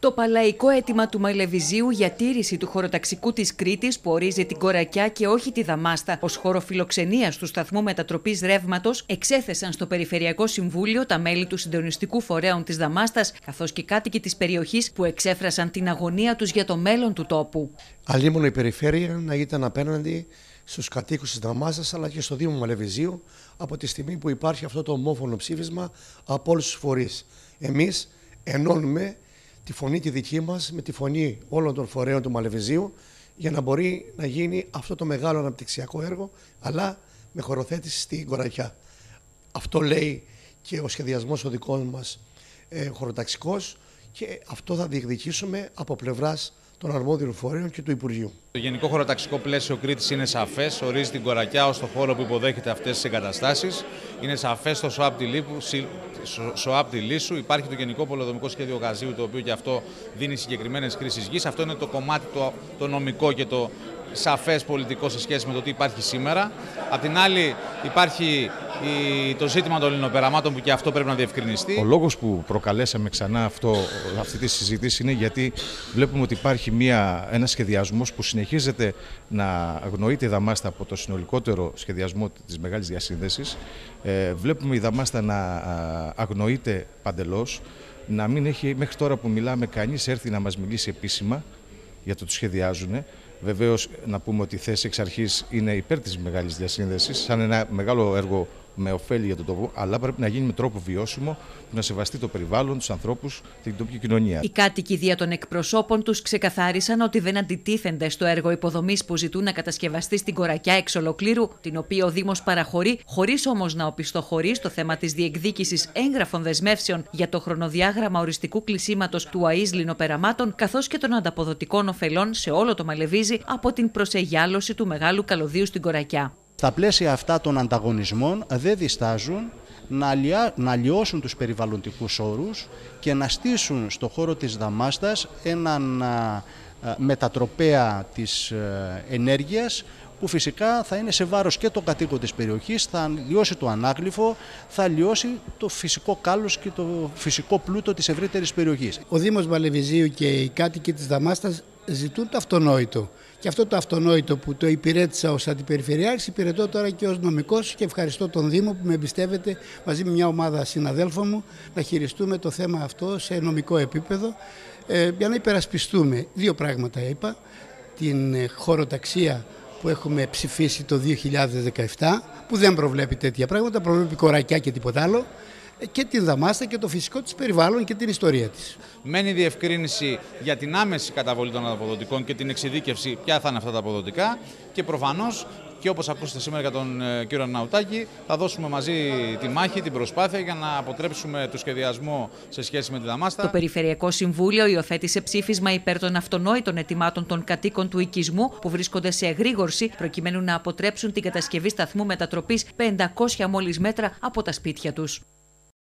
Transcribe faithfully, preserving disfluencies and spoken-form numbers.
Το παλαϊκό αίτημα του Μαλεβιζίου για τήρηση του χωροταξικού της Κρήτης, που ορίζει την Κορακιά και όχι τη Δαμάστα ως χώρο φιλοξενίας του σταθμού μετατροπής ρεύματος, εξέθεσαν στο Περιφερειακό Συμβούλιο τα μέλη του Συντονιστικού Φορέων της Δαμάστας, καθώς και κάτοικοι της περιοχής που εξέφρασαν την αγωνία τους για το μέλλον του τόπου. Αλίμονο η περιφέρεια να ήταν απέναντι στους κατοίκους της Δαμάστας αλλά και στο Δήμο Μαλεβιζίου από τη στιγμή που υπάρχει αυτό το ομόφωνο ψήφισμα από όλους τους φορείς. Εμείς ενώνουμε τη φωνή τη δική μας με τη φωνή όλων των φορέων του Μαλεβιζίου για να μπορεί να γίνει αυτό το μεγάλο αναπτυξιακό έργο, αλλά με χωροθέτηση στην Κορακιά. Αυτό λέει και ο σχεδιασμός ο δικός μας ε, χωροταξικός, και αυτό θα διεκδικήσουμε από πλευράς των αρμόδιων φορέων και του Υπουργείου. Το γενικό χωροταξικό πλαίσιο Κρήτης είναι σαφές, ορίζει την Κορακιά ως το χώρο που υποδέχεται αυτές τις εγκαταστάσεις. Είναι σαφές το ΣΟΑΠ τη Λίσου. Υπάρχει το Γενικό Πολεοδομικό Σχέδιο Γαζίου, το οποίο και αυτό δίνει συγκεκριμένες χρήσεις γης. Αυτό είναι το κομμάτι το, το νομικό και το σαφές πολιτικό σε σχέση με το τι υπάρχει σήμερα. Απ' την άλλη υπάρχει η, το ζήτημα των λινοπεραμάτων, που και αυτό πρέπει να διευκρινιστεί. Ο λόγος που προκαλέσαμε ξανά αυτό, αυτή τη συζήτηση είναι γιατί βλέπουμε ότι υπάρχει μια, ένας σχεδιασμός που συνεχίζεται να αγνοείται η Δαμάστα από το συνολικότερο σχεδιασμό της μεγάλης διασύνδεσης. Ε, βλέπουμε η Δαμάστα να αγνοείται παντελώς, να μην έχει μέχρι τώρα που μιλάμε κανείς έρθει να μας μιλήσει επίσημα για το τι σχεδιάζουν. Βεβαίως, να πούμε ότι η θέση εξ αρχής είναι υπέρ της μεγάλης διασύνδεσης, σαν ένα μεγάλο έργο με ωφέλη για τον τόπο, αλλά πρέπει να γίνει με τρόπο βιώσιμο, που να σεβαστεί το περιβάλλον, τους ανθρώπους και την τοπική κοινωνία. Οι κάτοικοι δια των εκπροσώπων τους ξεκαθάρισαν ότι δεν αντιτίθενται στο έργο υποδομής που ζητούν να κατασκευαστεί στην Κορακιά εξ ολοκλήρου, την οποία ο Δήμος παραχωρεί, χωρίς όμως να οπισθοχωρεί στο θέμα της διεκδίκησης έγγραφων δεσμεύσεων για το χρονοδιάγραμμα οριστικού κλεισίματος του ΑΕΣ λινοπεραμάτων, καθώς και των ανταποδοτικών ωφελών σε όλο το Μαλεβίζι από την προσεγιάλωση του μεγάλου καλωδίου στην Κορακιά. Στα πλαίσια αυτά των ανταγωνισμών δεν διστάζουν να, λιά, να λιώσουν τους περιβαλλοντικούς όρους και να στήσουν στο χώρο της Δαμάστας έναν α, α, μετατροπέα της α, ενέργειας, που φυσικά θα είναι σε βάρος και των κατοίκων της περιοχής, θα λιώσει το ανάγλυφο, θα λιώσει το φυσικό κάλος και το φυσικό πλούτο της ευρύτερης περιοχής. Ο Δήμος Μαλεβιζίου και οι κάτοικοι της Δαμάστας ζητούν το αυτονόητο. Και αυτό το αυτονόητο που το υπηρέτησα ως αντιπεριφερειάρχης, υπηρετώ τώρα και ως νομικός, και ευχαριστώ τον Δήμο που με εμπιστεύεται μαζί με μια ομάδα συναδέλφων μου να χειριστούμε το θέμα αυτό σε νομικό επίπεδο, ε, για να υπερασπιστούμε δύο πράγματα, είπα: την χωροταξία που έχουμε ψηφίσει το δύο χιλιάδες δεκαεπτά, που δεν προβλέπει τέτοια πράγματα, προβλέπει Κορακιά και τίποτα άλλο, και την Δαμάστα και το φυσικό της περιβάλλον και την ιστορία της. Μένει διευκρίνηση για την άμεση καταβολή των αποδοτικών και την εξειδίκευση ποια θα είναι αυτά τα αποδοτικά, και προφανώς, και όπως ακούσατε σήμερα για τον ε, κύριο Ναουτάκη, θα δώσουμε μαζί τη μάχη, την προσπάθεια για να αποτρέψουμε το σχεδιασμό σε σχέση με τη Δαμάστα. Το Περιφερειακό Συμβούλιο υιοθέτησε ψήφισμα υπέρ των αυτονόητων αιτημάτων των κατοίκων του οικισμού, που βρίσκονται σε εγρήγορση προκειμένου να αποτρέψουν την κατασκευή σταθμού μετατροπής πεντακόσια μόλις μέτρα από τα σπίτια τους.